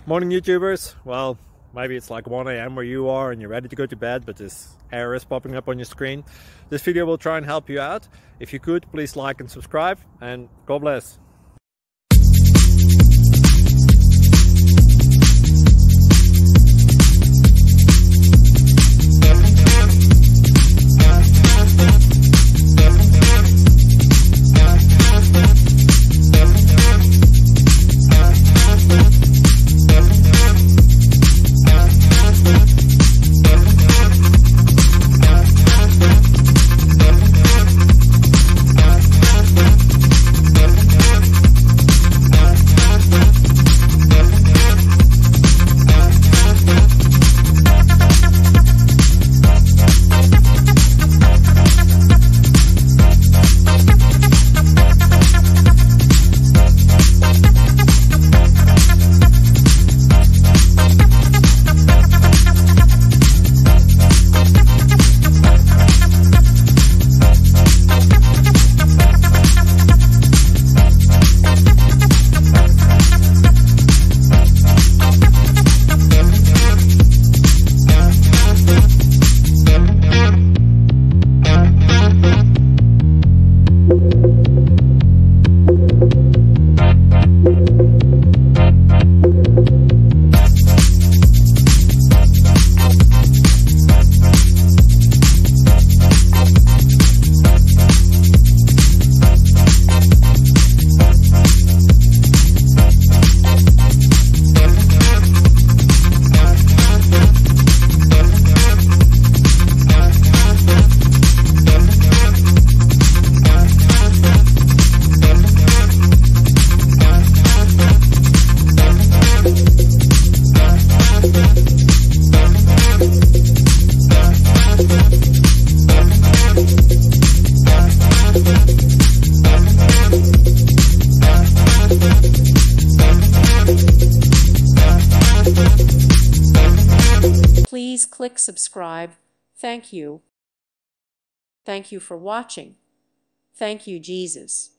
Morning YouTubers. Well, maybe it's like 1 a.m. where you are and you're ready to go to bed, but this error is popping up on your screen. This video will try and help you out. If you could, please like and subscribe, and God bless. Please click subscribe. Thank you. Thank you for watching. Thank you, Jesus.